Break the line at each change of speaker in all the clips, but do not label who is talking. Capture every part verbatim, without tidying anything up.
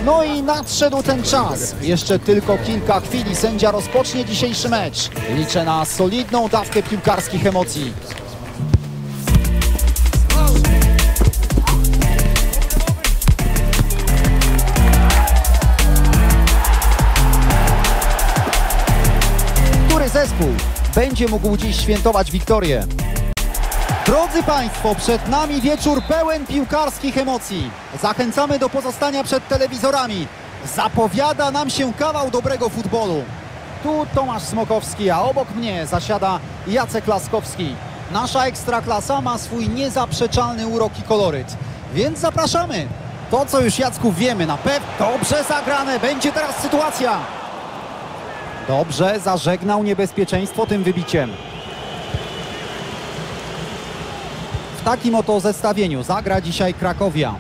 No i nadszedł ten czas. Jeszcze tylko kilka chwil i sędzia rozpocznie dzisiejszy mecz. Liczę na solidną dawkę piłkarskich emocji. Który zespół będzie mógł dziś świętować wiktorię? Drodzy Państwo, przed nami wieczór pełen piłkarskich emocji. Zachęcamy do pozostania przed telewizorami. Zapowiada nam się kawał dobrego futbolu. Tu Tomasz Smokowski, a obok mnie zasiada Jacek Laskowski. Nasza Ekstraklasa ma swój niezaprzeczalny urok i koloryt. Więc zapraszamy. To, co już, Jacku, wiemy na pewno. Dobrze zagrane, będzie teraz sytuacja. Dobrze, zażegnał niebezpieczeństwo tym wybiciem. W takim oto zestawieniu zagra dzisiaj Krakowia.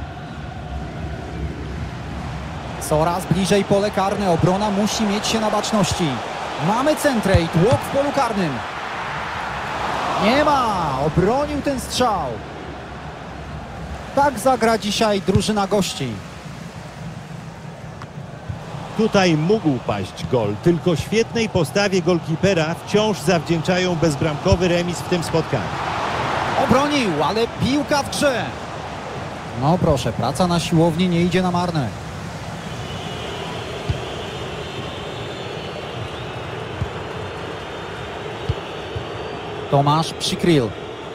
Coraz bliżej pole karne, obrona musi mieć się na baczności. Mamy centrę i tłok w polu karnym. Nie ma, obronił ten strzał. Tak zagra dzisiaj drużyna gości.
Tutaj mógł paść gol, tylko świetnej postawie golkipera wciąż zawdzięczają bezbramkowy remis w tym spotkaniu.
Obronił, ale piłka w grze. No proszę, praca na siłowni nie idzie na marne. Tomasz Przykryl.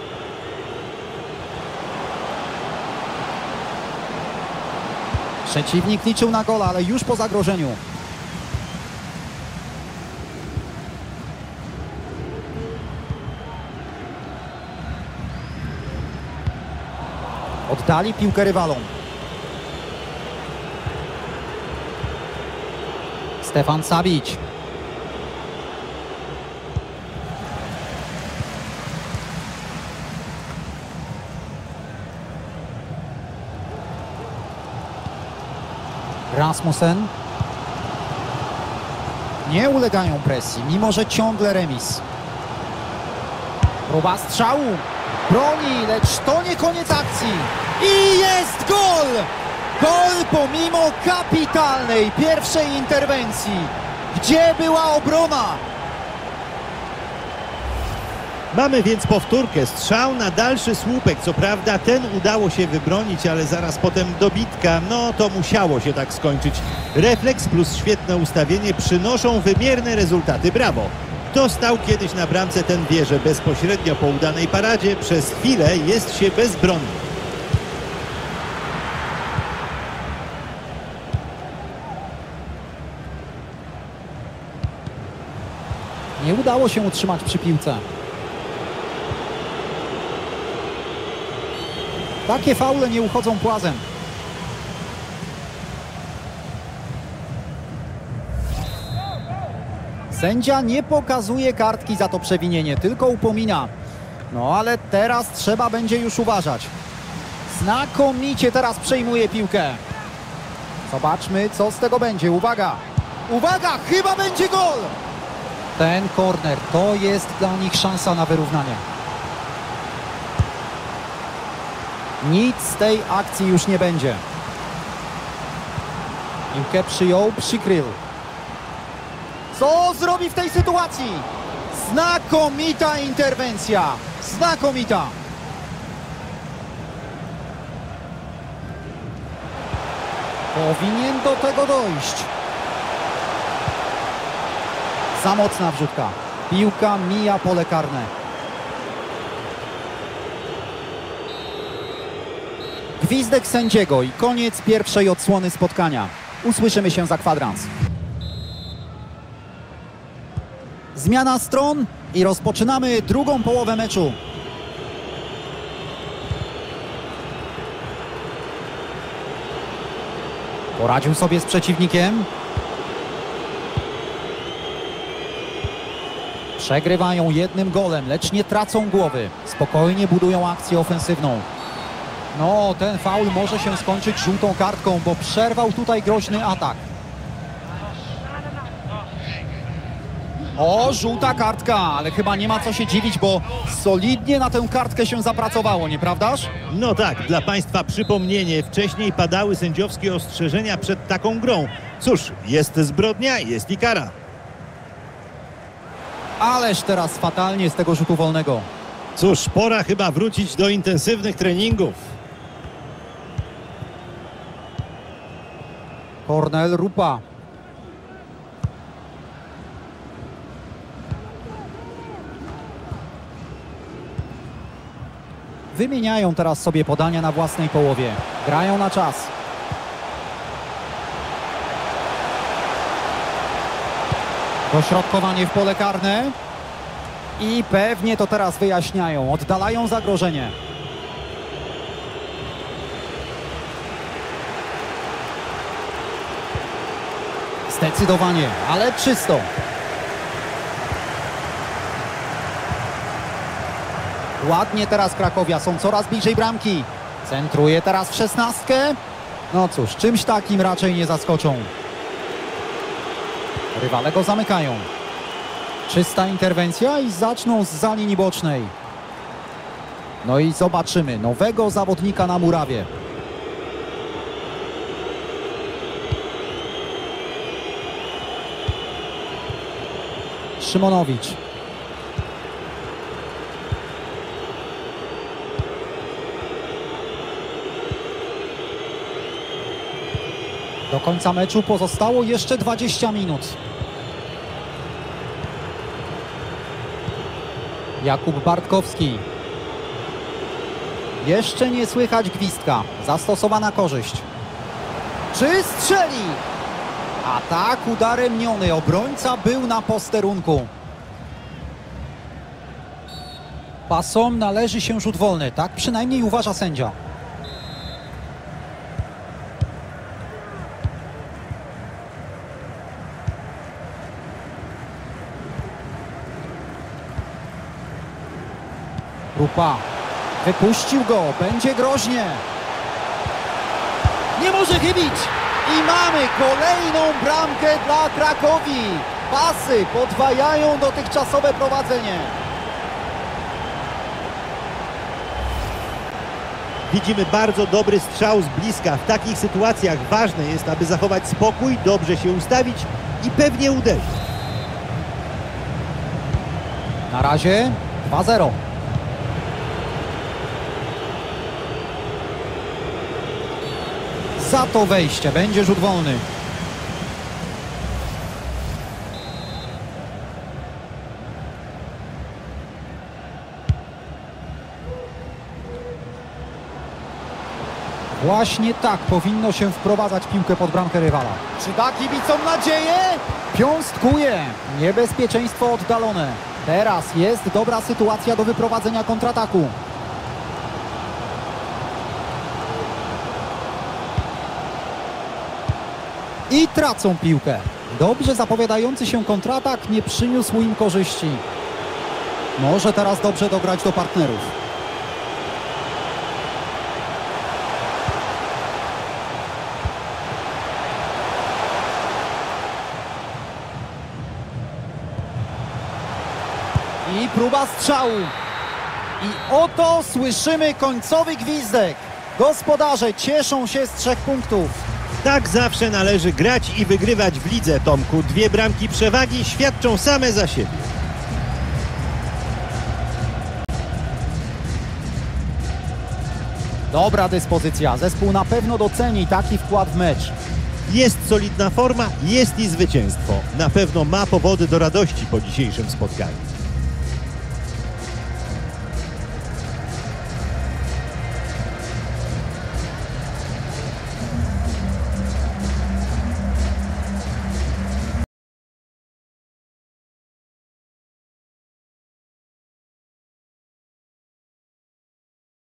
Przeciwnik liczył na gola, ale już po zagrożeniu. Oddali piłkę rywalom. Stefan Savić. Rasmussen. Nie ulegają presji, mimo że ciągle remis. Próba strzału. Broni, lecz to nie koniec akcji. I jest gol! Gol pomimo kapitalnej pierwszej interwencji. Gdzie była obrona?
Mamy więc powtórkę, strzał na dalszy słupek. Co prawda ten udało się wybronić, ale zaraz potem dobitka. No to musiało się tak skończyć. Refleks plus świetne ustawienie przynoszą wymierne rezultaty. Brawo! Kto stał kiedyś na bramce, ten wie, że bezpośrednio po udanej paradzie przez chwilę jest się bezbronny.
Nie udało się utrzymać przy piłce. Takie faule nie uchodzą płazem. Sędzia nie pokazuje kartki za to przewinienie, tylko upomina. No ale teraz trzeba będzie już uważać. Znakomicie teraz przejmuje piłkę. Zobaczmy, co z tego będzie. Uwaga! Uwaga! Chyba będzie gol! Ten korner to jest dla nich szansa na wyrównanie. Nic z tej akcji już nie będzie. Piłkę przyjął Przykryl. Co zrobi w tej sytuacji? Znakomita interwencja. Znakomita. Powinien do tego dojść. Za mocna wrzutka. Piłka mija pole karne. Gwizdek sędziego i koniec pierwszej odsłony spotkania. Usłyszymy się za kwadrans. Zmiana stron i rozpoczynamy drugą połowę meczu. Poradził sobie z przeciwnikiem. Przegrywają jednym golem, lecz nie tracą głowy. Spokojnie budują akcję ofensywną. No, ten faul może się skończyć żółtą kartką, bo przerwał tutaj groźny atak. O, żółta kartka, ale chyba nie ma co się dziwić, bo solidnie na tę kartkę się zapracowało, nieprawdaż?
No tak, dla Państwa przypomnienie, wcześniej padały sędziowskie ostrzeżenia przed taką grą. Cóż, jest zbrodnia, jest i kara.
Ależ teraz fatalnie z tego rzutu wolnego.
Cóż, pora chyba wrócić do intensywnych treningów.
Kornel Rupa. Wymieniają teraz sobie podania na własnej połowie. Grają na czas. Dośrodkowanie w pole karne. I pewnie to teraz wyjaśniają. Oddalają zagrożenie. Zdecydowanie, ale czysto. Ładnie teraz Krakowia, są coraz bliżej bramki. Centruje teraz w szesnastkę. No cóż, czymś takim raczej nie zaskoczą. Rywale go zamykają. Czysta interwencja i zaczną z za linii bocznej. No i zobaczymy nowego zawodnika na murawie. Szymonowicz. Do końca meczu pozostało jeszcze dwadzieścia minut. Jakub Bartkowski. Jeszcze nie słychać gwizdka. Zastosowana korzyść. Czy strzeli? Atak udaremniony. Obrońca był na posterunku. Pasom należy się rzut wolny. Tak przynajmniej uważa sędzia. Rupa. Wypuścił go. Będzie groźnie. Nie może chybić. I mamy kolejną bramkę dla Krakowii. Pasy podwajają dotychczasowe prowadzenie.
Widzimy bardzo dobry strzał z bliska. W takich sytuacjach ważne jest, aby zachować spokój, dobrze się ustawić i pewnie uderzyć.
Na razie dwa zero. Za to wejście będzie rzut wolny. Właśnie tak powinno się wprowadzać piłkę pod bramkę rywala. Czy da kibicom nadzieję? Piąstkuje. Niebezpieczeństwo oddalone. Teraz jest dobra sytuacja do wyprowadzenia kontrataku. I tracą piłkę. Dobrze zapowiadający się kontratak nie przyniósł im korzyści. Może teraz dobrze dograć do partnerów. I próba strzału. I oto słyszymy końcowy gwizdek. Gospodarze cieszą się z trzech punktów.
Tak zawsze należy grać i wygrywać w lidze, Tomku. Dwie bramki przewagi świadczą same za siebie.
Dobra dyspozycja. Zespół na pewno doceni taki wkład w mecz.
Jest solidna forma, jest i zwycięstwo. Na pewno ma powody do radości po dzisiejszym spotkaniu.